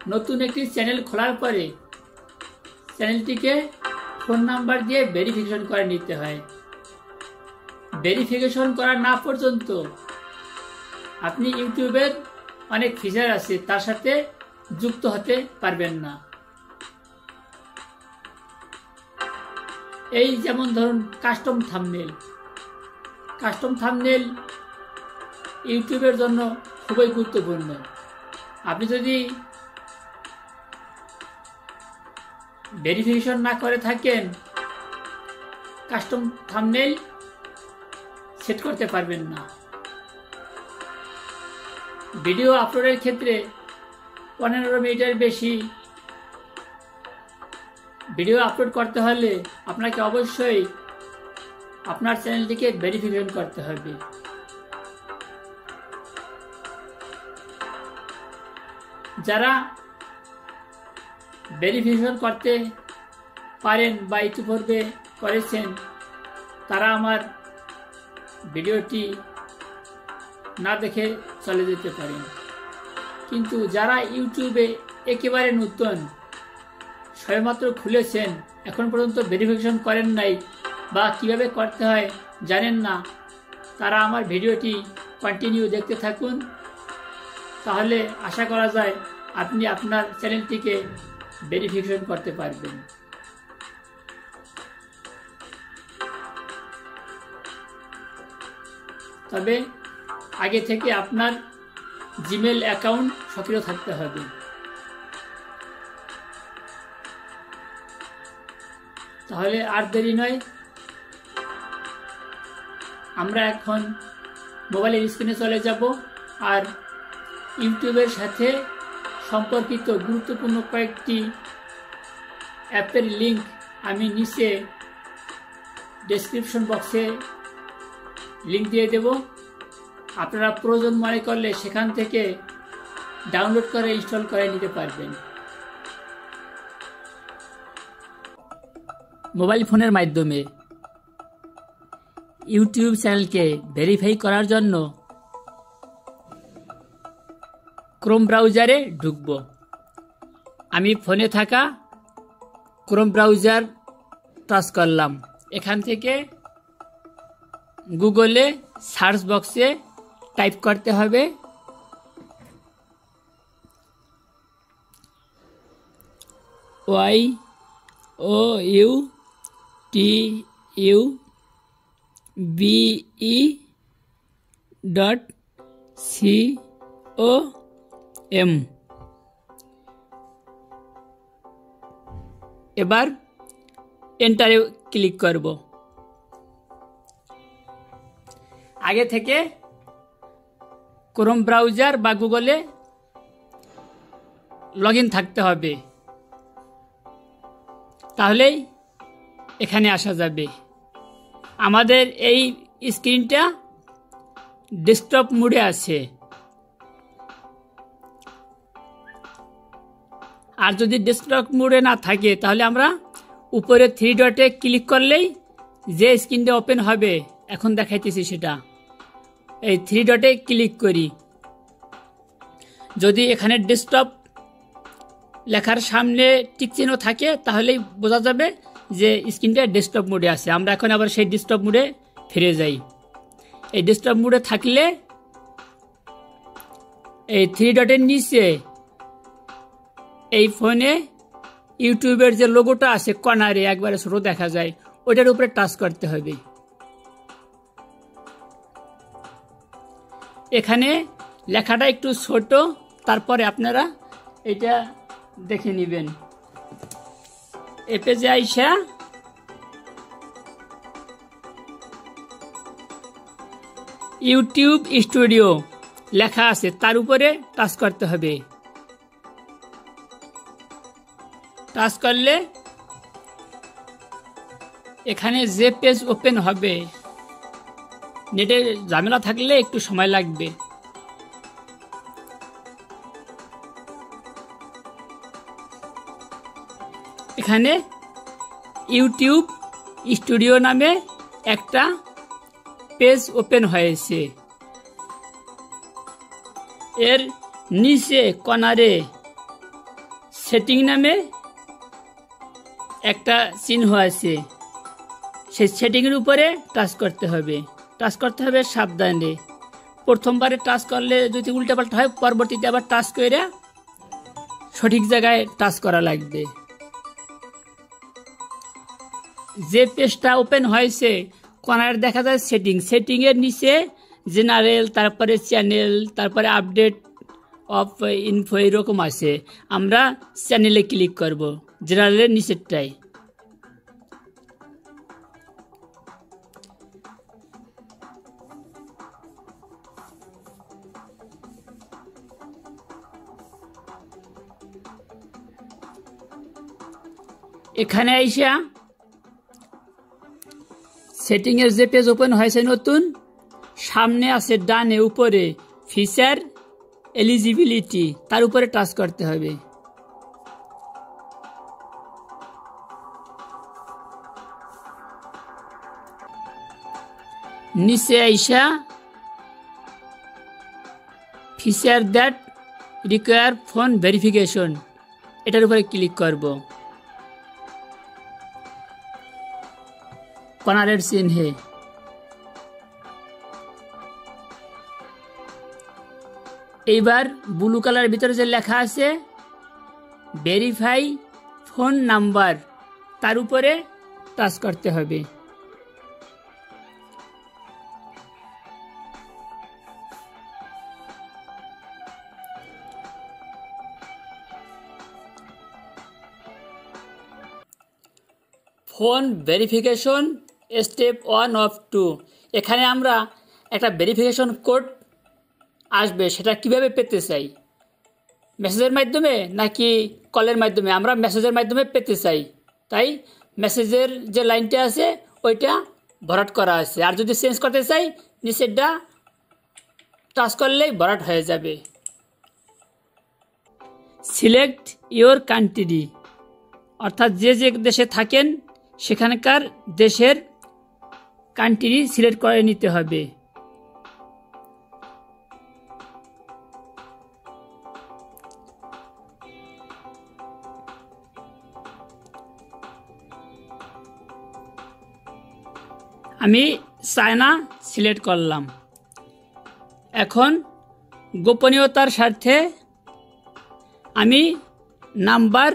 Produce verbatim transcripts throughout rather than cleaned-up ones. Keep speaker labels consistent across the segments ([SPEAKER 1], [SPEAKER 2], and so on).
[SPEAKER 1] নতুন একটি চ্যানেল খোলার পরে চ্যানেলটিকে ফোন নাম্বার দিয়ে ভেরিফিকেশন করে নিতে হয়। ভেরিফিকেশন করা না পর্যন্ত আপনি ইউটিউবের অনেক ফিচার আছে তার সাথে যুক্ত হতে পারবেন না। এই যেমন ধরুন কাস্টম থাম্বনেল। কাস্টম থাম্বনেল ইউটিউবের জন্য খুবই গুরুত্বপূর্ণ। আপনি যদি ভেরিফিকেশন না করে থাকেন কাস্টম থাম্বনেল সেট করতে পারবেন না। ভিডিও আপলোডের ক্ষেত্রে পনেরো মিনিটের বেশি ভিডিও আপলোড করতে হলে আপনাকে অবশ্যই আপনার চ্যানেলটিকে ভেরিফিকেশন করতে হবে। যারা ভেরিফিকেশন করতে পারেন বা ইতিপূর্বে করেছেন তারা আমার ভিডিওটি না দেখে চলে যেতে পারেন। কিন্তু যারা ইউটিউবে একেবারে নতুন, সবেমাত্র খুলেছেন, এখন পর্যন্ত ভেরিফিকেশন করেন নাই বা কিভাবে করতে হয় জানেন না, তারা আমার ভিডিওটি কন্টিনিউ দেখতে থাকুন। তাহলে আশা করা যায় আপনি আপনার চ্যানেলটিকে ভেরিফিকেশন করতে পারবেন। তবে আগে থেকে আপনার জিমেল অ্যাকাউন্ট সক্রিয় থাকতে হবে। তাহলে আর দেরি নয়, আমরা এখন মোবাইলের স্ক্রিনে চলে যাব আর ইউটিউবের সাথে সম্পর্কিত গুরুত্বপূর্ণ কয়েকটি অ্যাপের লিঙ্ক আমি নিচে ডেসক্রিপশন বক্সে লিঙ্ক দিয়ে দেব। আপনারা প্রয়োজন মনে করলে সেখান থেকে ডাউনলোড করে ইনস্টল করে নিতে পারবেন। মোবাইল ফোনের মাধ্যমে ইউটিউব চ্যানেলকে ভেরিফাই করার জন্য ক্রোম ব্রাউজারে ঢুকব। আমি ফোনে থাকা ক্রোম ব্রাউজার টাচ করলাম। এখান থেকে গুগলে সার্চ বক্সে টাইপ করতে হবে Y O U T U B E dot C O M. এবার এন্টারে ক্লিক করব। আগে থেকে ক্রোম ব্রাউজার বা গুগলে লগ ইন থাকতে হবে, তাহলেই এখানে আসা যাবে। আমাদের এই স্ক্রিনটা ডেস্কটপ মোডে আছে, আর যদি ডেস্কটপ মোডে না থাকে তাহলে আমরা উপরে থ্রি ডটে ক্লিক করলেই যে স্ক্রিনটা ওপেন হবে, এখন দেখাইতেছি সেটা, এই থ্রি ডটে ক্লিক করি। যদি এখানে ডেস্কটপ লেখার সামনে টিক চিহ্ন থাকে তাহলেই বোঝা যাবে যে স্ক্রিনটা ডেস্কটপ মোডে আছে। আমরা এখন আবার সেই ডেস্কটপ মোডে ফিরে যাই। এই ডেস্কটপ মোডে থাকলে এই থ্রি ডটের নিচে এই ফোনে ইউটিউবের যে লোগোটা আছে কর্নারে একবারে ছোট দেখা যায়, ওইটার উপরে টাচ করতে হবে। এখানে লেখাটা একটু ছোট, তারপরে আপনারা এটা দেখে নেবেন। এ পেজে আইসা ইউটিউব স্টুডিও লেখা আছে তার উপরে টাচ করতে হবে। টাচ করলে এখানে যে পেজ ওপেন হবে, নেটে ঝামেলা থাকলে একটু সময় লাগবে। এখানে ইউটিউব স্টুডিও নামে একটা পেজ ওপেন হয়েছে। এর নিচে কর্নারে সেটিং নামে একটা চিহ্ন আছে, সেই সেটিংয়ের উপরে টাচ করতে হবে। টাচ করতে হবে সাবধানে। প্রথমবারে টাচ করলে যদি উল্টাপাল্টা হয়, পরবর্তীতে আবার টাচ করে সঠিক জায়গায় টাচ করা লাগবে। যে পেজটা ওপেন হয়েছে কর্নার দেখা যায় সেটিং, সেটিংয়ের নিচে জেনারেল, তারপরে চ্যানেল, তারপরে আপডেট অফ ইনফো এরকম আছে। আমরা চ্যানেলে ক্লিক করব, জেনারেলের নিচেরটাই। এখানে আইসা সেটিংয়ের যে পেজ ওপেন হয়েছে নতুন, সামনে আছে ডানে উপরে ফিচার এলিজিবিলিটি, তার উপরে টাচ করতে হবে। নিচে আইসা feature that require phone verification, এটার উপরে ক্লিক করব। কর্নারের চিহ্নে এইবার ব্লু কালারের ভিতরে যে লেখা আছে ভেরিফাই ফোন নাম্বার, তার উপরে টাচ করতে হবে। Phone verification step one of two, এখানে আমরা একটা ভেরিফিকেশন কোড আসবে, সেটা কিভাবে পেতে চাই, মেসেজের মাধ্যমে নাকি কলের মাধ্যমে? আমরা মেসেজের মাধ্যমে পেতে চাই, তাই মেসেজের যে লাইনটা আছে ওইটা ভরাট করা আছে। আর যদি চেঞ্জ করতে চাই, নিচেরটা টাচ করলেই ভরাট হয়ে যাবে। সিলেক্ট ইওর কান্ট্রি, অর্থাৎ যে যে দেশে থাকেন সেখানকার দেশের কান্ট্রি সিলেক্ট করে নিতে হবে। আমি চায়না সিলেক্ট করলাম। এখন গোপনীয়তার স্বার্থে আমি নাম্বার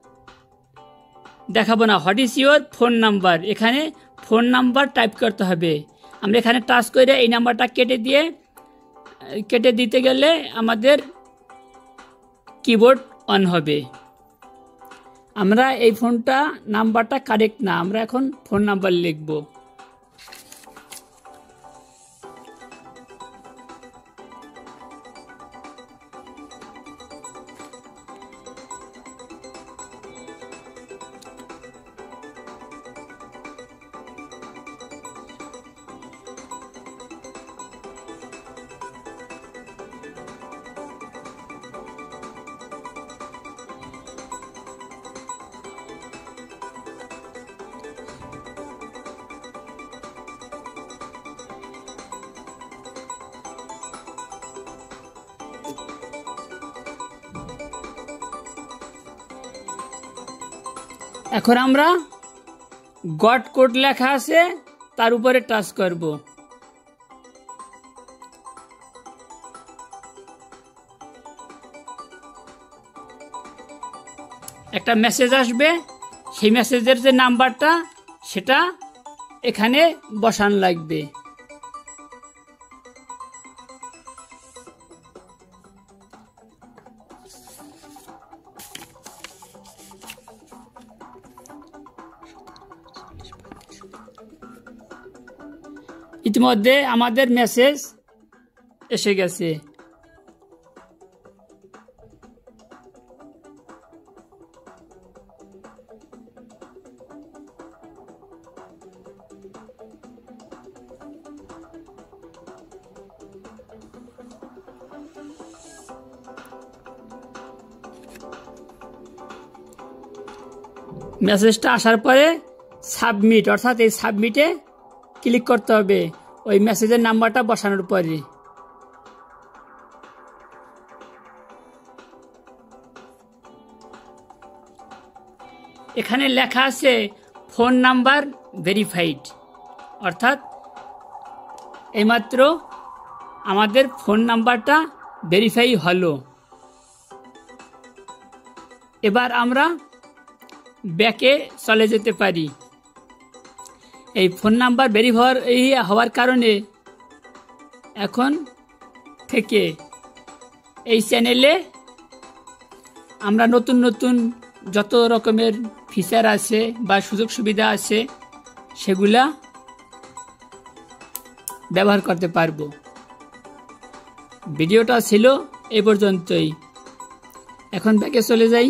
[SPEAKER 1] দেখাবো না, what is your phone number, এখানে ফোন নাম্বার টাইপ করতে হবে। আমরা এখানে টাচ করে এই নাম্বারটা কেটে দিয়ে কেটে দিতে গেলে আমাদের কিবোর্ড অন হবে। আমরা এই ফোনটা নাম্বারটা কারেক্ট না, আমরা এখন ফোন নাম্বার লিখব। এখন আমরা গট কোড লেখা আছে তার উপরে টাচ করব। একটা মেসেজ আসবে, সেই মেসেজের যে নাম্বারটা সেটা এখানে বসান লাগবে। ইতিমধ্যে আমাদের মেসেজ এসে গেছে। মেসেজটা আসার পরে সাবমিট, অর্থাৎ এই সাবমিটে ক্লিক করতে হবে ওই মেসেজের নাম্বারটা বসানোর পরে। এখানে লেখা আছে ফোন নাম্বার ভেরিফাইড, অর্থাৎ এইমাত্র আমাদের ফোন নাম্বারটা ভেরিফাই হলো। এবার আমরা ব্যাকে চলে যেতে পারি। এই ফোন নাম্বার ভেরিফাই হওয়ার কারণে এখন থেকে এই চ্যানেলে আমরা নতুন নতুন যত রকমের ফিচার আছে বা সুযোগ সুবিধা আছে সেগুলা ব্যবহার করতে পারবো। ভিডিওটা ছিল এই পর্যন্তই, এখন ব্যাকে চলে যাই।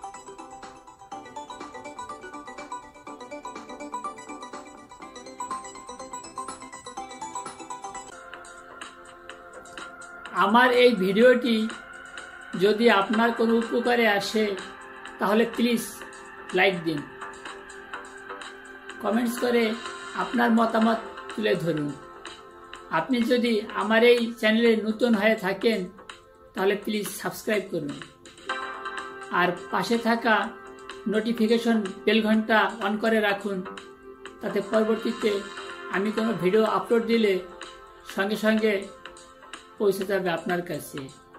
[SPEAKER 1] আমার এই ভিডিওটি যদি আপনার কোনো উপকারে আসে তাহলে প্লিজ লাইক দিন, কমেন্টস করে আপনার মতামত তুলে ধরুন। আপনি যদি আমার এই চ্যানেলে নতুন হয়ে থাকেন তাহলে প্লিজ সাবস্ক্রাইব করুন, আর পাশে থাকা নোটিফিকেশন বেল ঘন্টা অন করে রাখুন, তাতে পরবর্তীতে আমি কোনো ভিডিও আপলোড দিলে সঙ্গে সঙ্গে পৌঁছে যাবে আপনার কাছে।